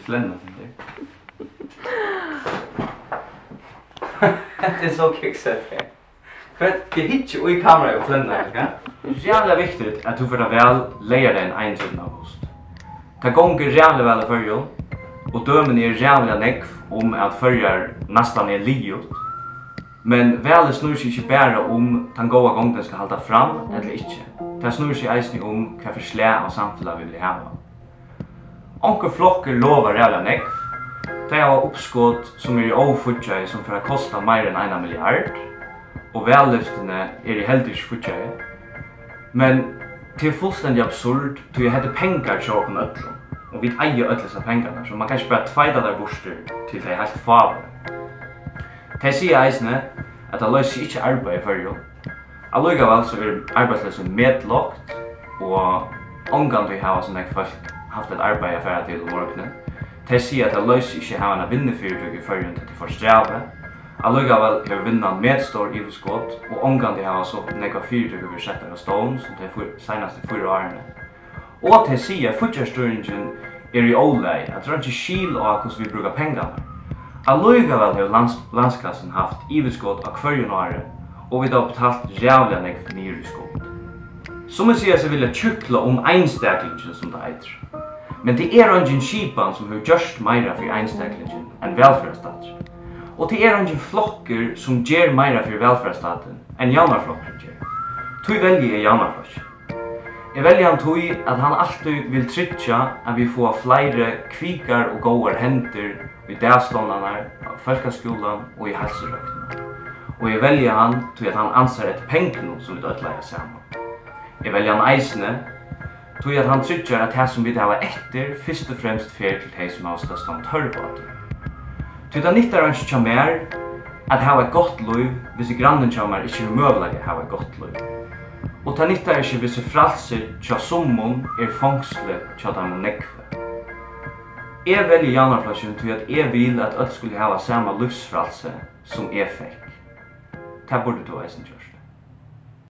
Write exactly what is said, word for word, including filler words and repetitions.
flenna till det är så kixat här. För det hittar ju i kameran och flenna, ja? Det är jävla viktigt att du får det väl lära dig en trettonde august. Det gånger jävla väl i förrjun, och dömen är jävla nekv om att förjar nästan är liot. Men väl snur sig inte bara om den goda gången den ska hålla fram eller inte. Det snur sig eisning om hva för slä av samfunnet vi vill ha. Onkel flokker lovar jävla nekv. Det har uppskott som är i ofutjaj som för att kosta mer än en miljard. Och vällyftene är i helt inte futjaj. Men det är fullständigt absurd, då jag hade pengar till åken ötlom. Och vi äger ötlesa pengarna, så man kan inte bara tvajda där borster till det är helt favar. Det säger eisne att det löser inte arbeid i förrjun. Allikevel så er arbeidsløse medlagt, og omgang vi har som jeg først haft et arbeid affæra til morgenen. De sier at det løser ikke ha en vinnefyrtøk i førjun til de får strave. Allikevel er vinnan medstor i skott, og omgang de har så nekva fyrtøk vi setter av stånd, som de senaste fyra årene. Og de sier at futjarstøringen er i ålei, at det er ikke skil av hvordan vi brukar pengarna. Allikevel har lands landskassen haft iveskott av hverjun året, og vi har betalt jävla nekv nyr i skott. Som jeg sier så vil jeg tjukla om einstaklingen som det heter. Men det er ingen skipan som har gjørst meira for einstaklingen enn velferdsstaten. Og det er ingen flokker som gjør meira for velferdsstaten enn jaunarflokker gjør. Tui velger jeg jaunarflokker. Jeg velger han tui at han alltid vil tryggja at vi får flere kvikar og gåar hender i dagståndarna, folkaskolan og i helserøktene. Og jeg velger han til at han anser et pengene som vi dødleier sammen. Jeg velger han eisene til at han trykker at det som vi har etter først og fremst fer til de som har størst om tørrbater. Til det nyttar han ikke mer at ha et godt liv hvis grannen kommer ikke er mulig å ha et godt liv. Og det nyttar ikke hvis fralser tja sommon er fangsle tja dem nekve. Jeg velger jaunarflasjon til at jeg vil at alle skulle ha samme livsfralse som jeg fikk. Det burde du eisen gjort.